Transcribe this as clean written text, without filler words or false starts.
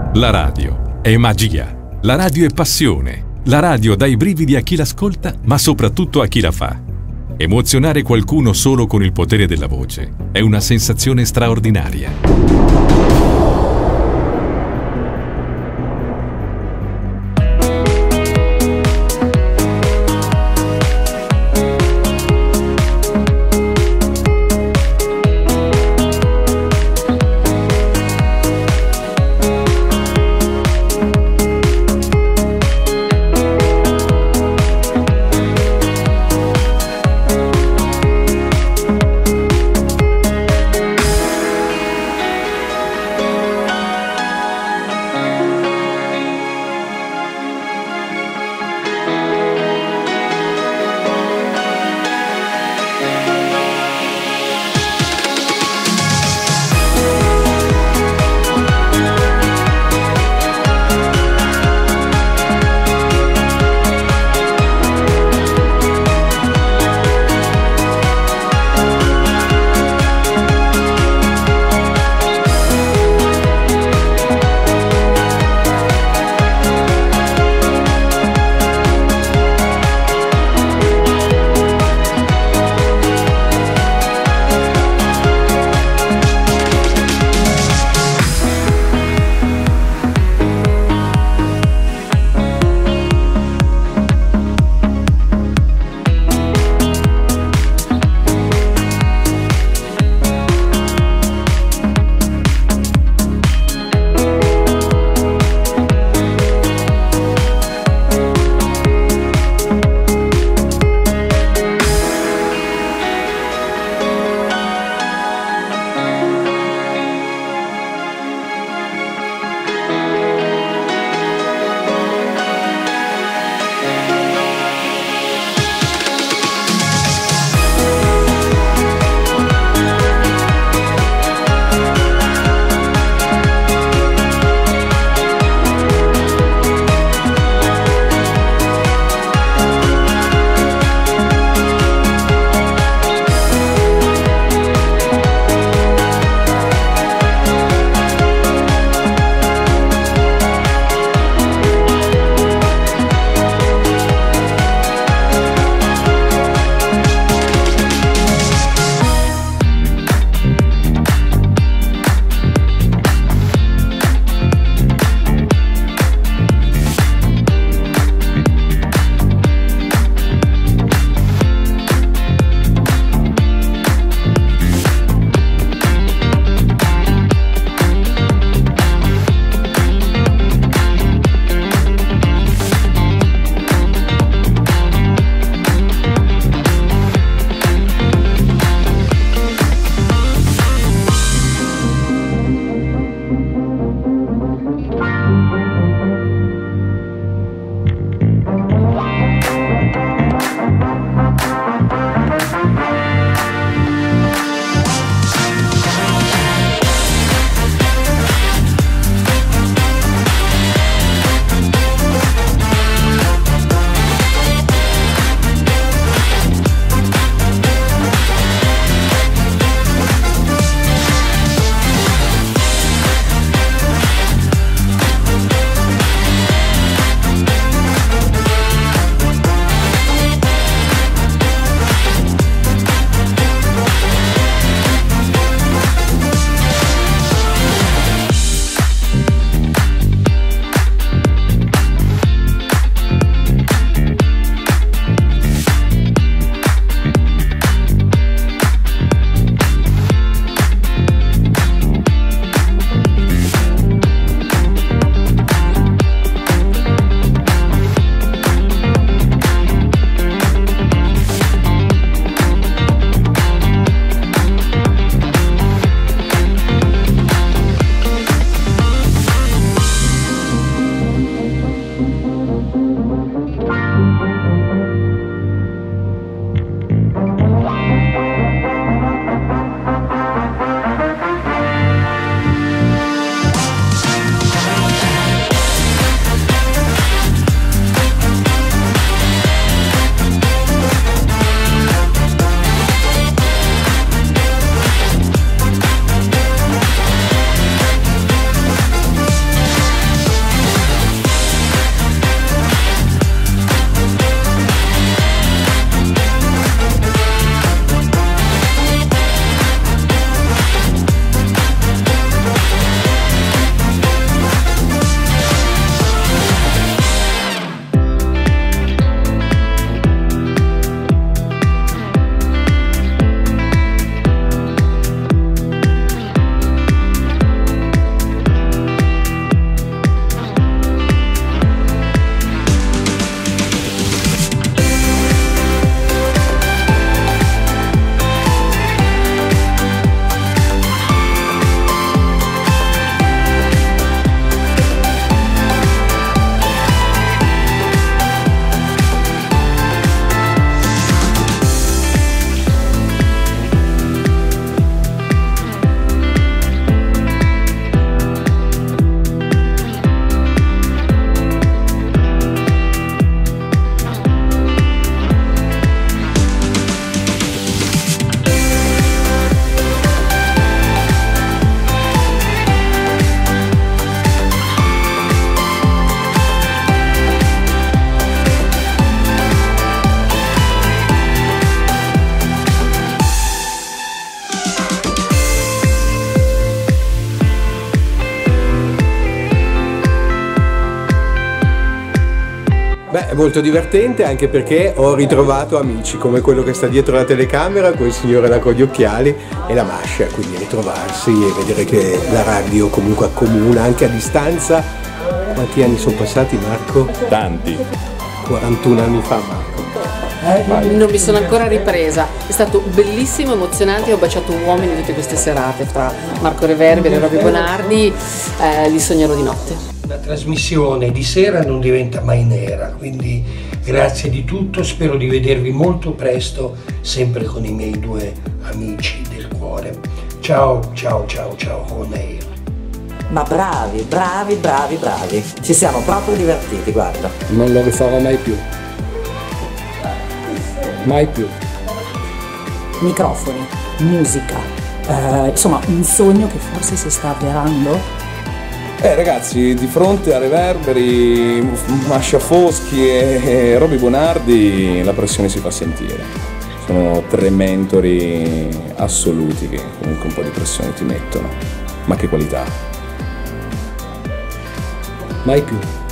La radio è magia, la radio è passione, la radio dà i brividi a chi l'ascolta, ma soprattutto a chi la fa. Emozionare qualcuno solo con il potere della voce è una sensazione straordinaria. Beh, è molto divertente anche perché ho ritrovato amici come quello che sta dietro la telecamera, quel signore là con gli occhiali e la Mascia, quindi ritrovarsi e vedere che la radio comunque accomuna anche a distanza. Quanti anni sono passati, Marco? Tanti. 41 anni fa, Marco. Non mi sono ancora ripresa, è stato bellissimo, emozionante, ho baciato uomini tutte queste serate fra Marco Reverberi e Robby Bonardi, li sognerò di notte. La trasmissione di sera non diventa mai nera, quindi grazie di tutto, spero di vedervi molto presto, sempre con i miei due amici del cuore. Ciao, ciao, ciao, ciao, on air. Ma bravi, bravi, bravi, bravi, ci siamo proprio divertiti, guarda. Non lo rifarò mai più. Mai più. Microfoni, musica, insomma un sogno che forse si sta avverando. Ragazzi, di fronte a Reverberi, Mascia Foschi e Robby Bonardi la pressione si fa sentire. Sono 3 mentori assoluti che comunque un po' di pressione ti mettono. Ma che qualità! Mai più.